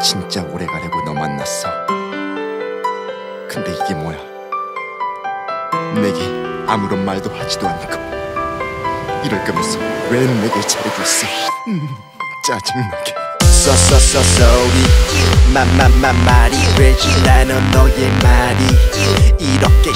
진짜 오래 가려고 너 만났어. 근데 이게 뭐야? 내게 아무런 말도 하지도 않고 이럴 거면서 왜 내게 잘해줬어? 짜증나게. sorry 말이 되지 않은 너의 말이 이렇게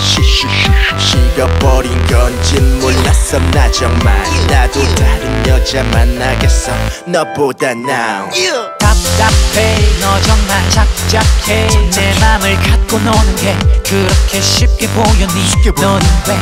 식어버린 건진 몰랐어. 나 정말 나도 다른 여자 만나겠어 너보다 now. 답답해 너 정말 착잡해. 내 맘을 갖고 노는 게 그렇게 쉽게 보였니? 너는 왜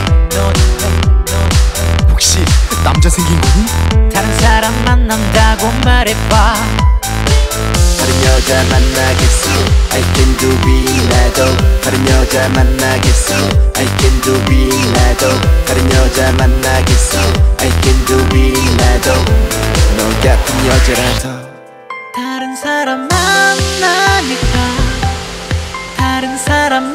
혹시 남자 생긴 거니? 다른 사람 만난다고 말해봐. 다른 여자 만나겠어 I can do it 나도 다른 여자 만나겠어 I can do it 나도 다른 여자 만나겠어 I can do it 나도 너 같은 여자라도 다른 사람 만나니까 다른 사람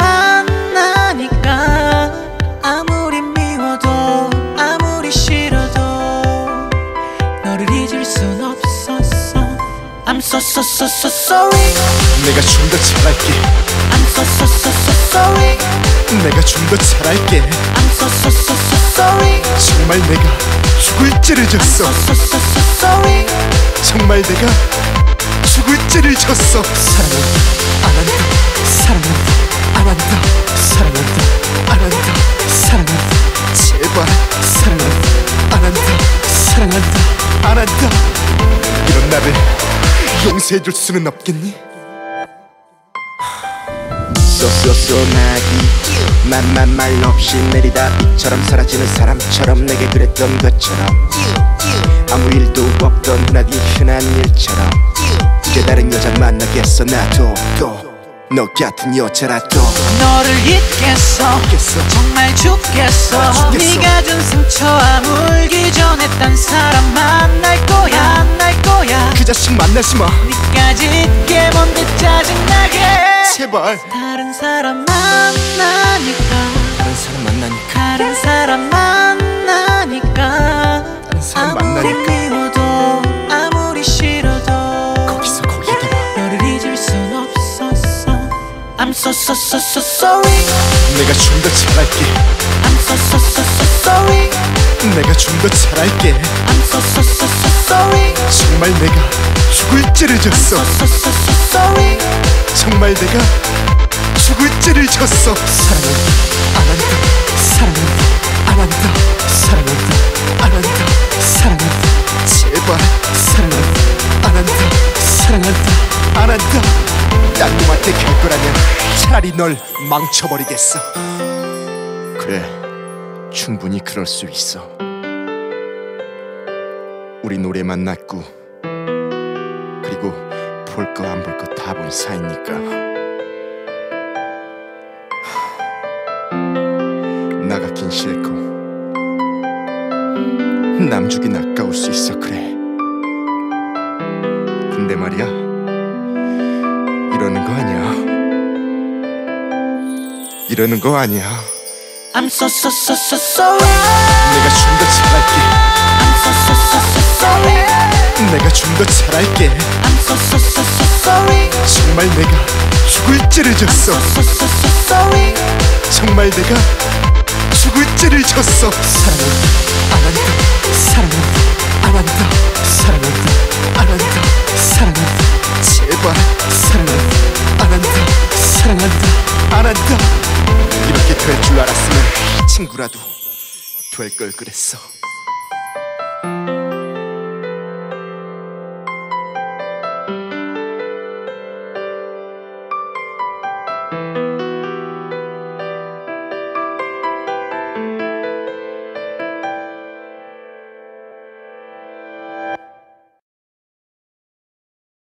만나니까 아무리 미워도 아무리 싫어도 너를 잊을 순 없었어. I'm so sorry. 내가 좀 더 잘할게. I'm so sorry. 내가 좀 더 잘할게. I'm so sorry. 정말 내가 죽을 죄를 졌어. I'm so sorry. 정말 내가 죽을 죄를 졌어. 사랑한다 안 한다 사랑한다 안 한다 사랑한다 안 한다 사랑한다 제발 사랑한다 안 한다 사랑한다 안 한다. 이런 나를 용서해줄 수는 없겠니? 소나기 말 없이 내리다 비처럼 사라지는 사람처럼 내게 그랬던 것처럼 아무 일도 없던 흔한 일처럼 이제 다른 여자 만나겠어. 나도 또 너 같은 여자라도 너를 잊겠어. 정말 죽겠어. 네가 준 상처 아물기 전에 딴 사람 만날 거야. 그 자식 만나지 마. 니까지 잊게 뭔데 짜증나게. 제발. 다른 사람 만나니까 다른 사람 만나니까 다른 사람 만나니까 다른 사람 아무리 만나니까 미워도 아무리 싫어도 거기서 거기다가 너를 잊을 순 없었어. I'm so sorry. 내가 좀 더 잘할게. I'm so sorry. 내가 좀 더 잘할게. I'm so sorry. 정말 내가 죽을 죄를 졌어. So sorry. 정말 내가 죽을 죄를 졌어. 사랑한다 안 한다 사랑한다 안 한다 사랑한다 안 한다 사랑한다 제발 사랑한다 안 한다 사랑한다 안 한다. 딴 놈한테 갈 거라면 차라리 널 망쳐버리겠어. 그래 충분히 그럴 수 있어. 우리 노래 만났고 그리고 볼 거 안 볼 거 다 본 사이니까 나가긴 싫고 남주긴 아까울 수 있어. 그래 근데 말이야 이러는 거 아니야. 이러는 거 아니야. I'm so sorry. 내가 좀 더 잘할게. I'm so sorry. 내가 좀 더 잘할게. I'm so sorry. 정말 내가 죽을 죄를 졌어. So sorry. 정말 내가 죽을 죄를 졌어. 사랑한다 안 한다 사랑한다 안 한다 사랑한다 안 한다 사랑한다 제발 사랑한다 안 한다 사랑한다 안 한다. 이렇게 될 줄 알았으면 친구라도 될 걸 그랬어.